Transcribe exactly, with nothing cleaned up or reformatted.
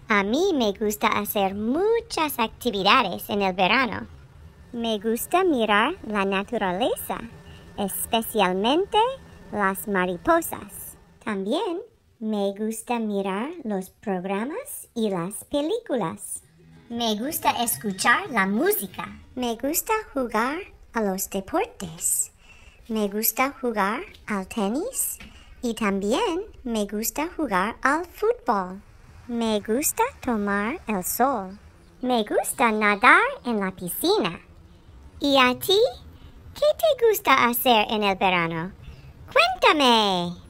A mí me gusta hacer muchas actividades en el verano. Me gusta mirar la naturaleza, especialmente las mariposas. También me gusta mirar los programas y las películas. Me gusta escuchar la música. Me gusta jugar a los deportes. Me gusta jugar al tenis y también me gusta jugar al fútbol. Me gusta tomar el sol. Me gusta nadar en la piscina. ¿Y a ti? ¿Qué te gusta hacer en el verano? ¡Cuéntame!